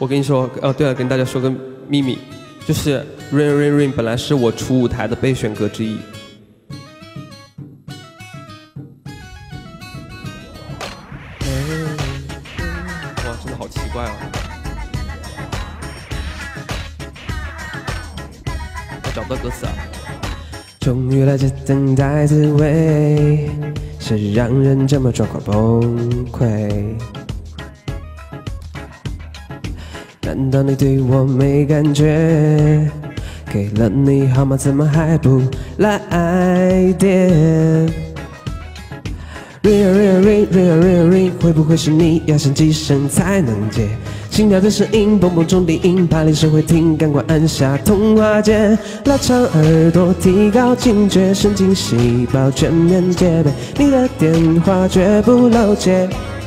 我跟你说，对了，跟大家说个秘密，就是 Ring Ring Ring 本来是我初舞台的备选歌之一。哇，真的好奇怪啊！我找不到歌词啊。终于了解等待滋味，是让人这么状况崩溃。难道你对我没感觉？给了你号码，怎么还不来电 ？Ring ring ring ring ring ring， 会不会是你要响几声才能接？心跳的声音，蹦蹦中低音，怕铃声会停，赶快按下通话键，拉长耳朵，提高警觉，神经细胞全面戒备，你的电话绝不漏接。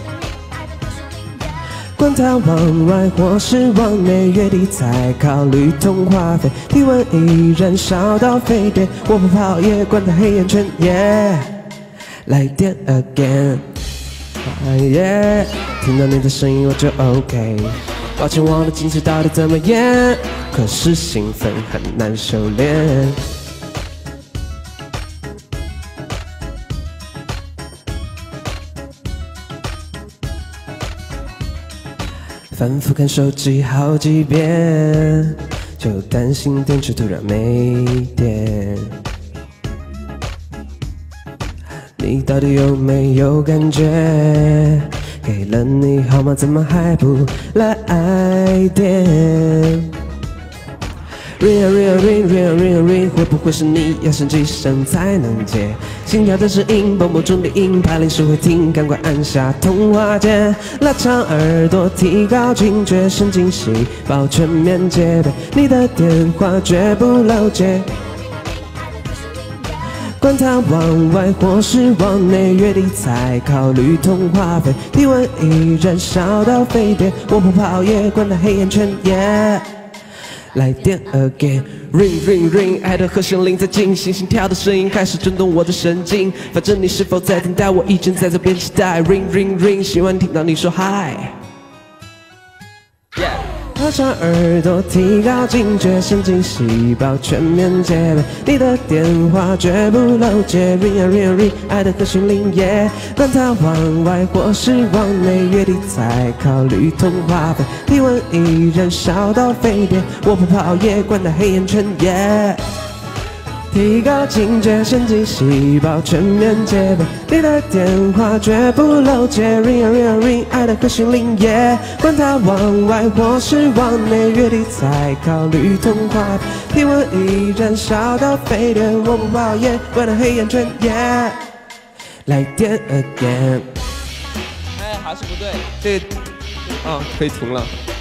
管它往外或是往内，月底才考虑通话费，体温已燃烧到沸点，我不跑也管它黑眼圈，耶、来电 again， 听到你的声音我就 OK。抱歉，我的矜持到底怎么演？可是兴奋很难收敛。反复看手机好几遍，就担心电池突然没电。你到底有没有感觉？给了你号码，怎么还不来电 ？Ring ring ring ring ring ring， 会不会是你要响几声才能接？心跳的声音，蹦蹦中低音，怕铃声会停，赶快按下通话键，拉长耳朵，提高警觉，神经细胞全面戒备，你的电话绝不漏接。管它往外或是往内，月底才考虑通话费，体温已燃烧到沸点，我不跑也管它黑眼圈，耶、来电 again， ring ring ring， 爱的和弦铃在进行，心跳的声音开始震动我的神经，反正你是否在等待我，一直在这边期待 ring ring ring， 喜欢听到你说嗨。拉长耳朵，提高警觉，神经细胞全面戒备，你的电话绝不漏接 ，ring a ring a ring， 爱的和弦铃耶，管它往外或是往内，月底才考虑通话费，体温已燃烧到沸点，我不跑也管它黑眼圈耶。提高警觉，神经细胞全面戒备，你的电话绝不漏接 ，ring a ring a ring， 爱的和弦铃耶，管它往外或是往内，月底才考虑通话，体温已燃烧到沸点，我不跑也管它黑眼圈耶，来电 again。哎，还是不对，这可以停了。